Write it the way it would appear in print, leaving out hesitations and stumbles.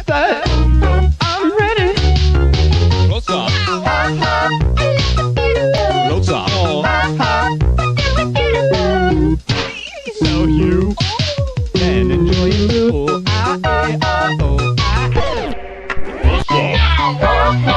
that I'm ready. Close up. Close up. So you can enjoy it too. Close up.